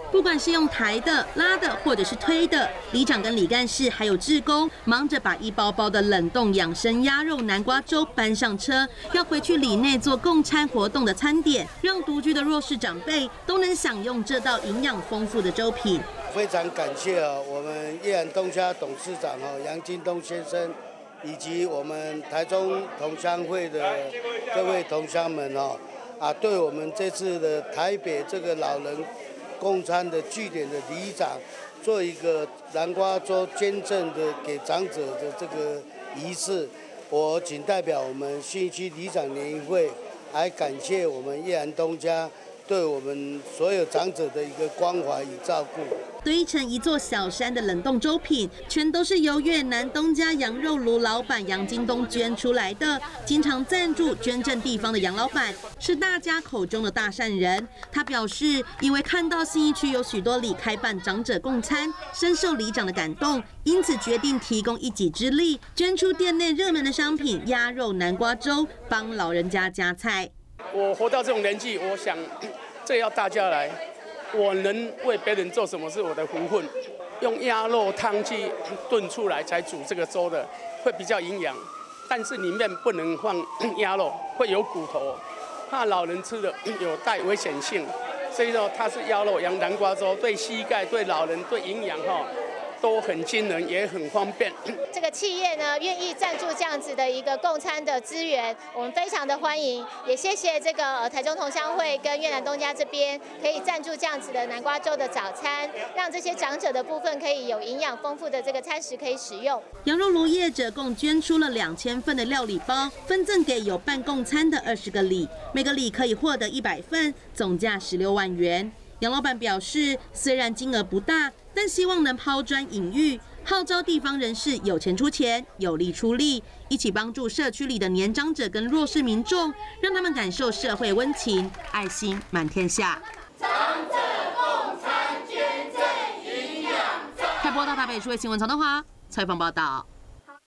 不管是用抬的、拉的，或者是推的，里长跟里干事还有志工，忙着把一包包的冷冻养生鸭肉南瓜粥搬上车，要回去里内做共餐活动的餐点，让独居的弱势长辈都能享用这道营养丰富的粥品。 非常感谢我们叶安东家董事长杨金东先生，以及我们台中同乡会的各位同乡们对我们这次的台北这个老人共餐的据点的里长，做一个南瓜粥捐赠的给长者的这个仪式，我仅代表我们信义区里长联谊会，来感谢我们叶安东家对我们所有长者的一个关怀与照顾。 堆成一座小山的冷冻粥品，全都是由越南东家羊肉炉老板杨金东捐出来的。经常赞助捐赠地方的杨老板，是大家口中的大善人。他表示，因为看到信义区有许多里开办长者共餐，深受里长的感动，因此决定提供一己之力，捐出店内热门的商品鸭肉南瓜粥，帮老人家加菜。 我活到这种年纪，我想这要大家来。我能为别人做什么是我的福分。用鸭肉汤去炖出来才煮这个粥的，会比较营养，但是里面不能放鸭肉，会有骨头，怕老人吃了有带危险性。所以说它是鸭肉羊南瓜粥，对膝盖、对老人、对营养都很惊人，也很方便。 这个企业呢，愿意赞助这样子的一个共餐的资源，我们非常的欢迎。也谢谢这个台中同乡会跟越南东家这边可以赞助这样子的南瓜粥的早餐，让这些长者的部分可以有营养丰富的这个餐食可以使用。 羊肉炉业者共捐出了2000份的料理包，分赠给有办共餐的20个里，每个里可以获得100份，总价16万元。杨老板表示，虽然金额不大，但希望能抛砖引玉，号召地方人士有钱出钱，有力出力，一起帮助社区里的年长者跟弱势民众，让他们感受社会温情，爱心满天下。 长者共餐捐赠营养餐。 开播到台北数位新闻曹德华采访报道。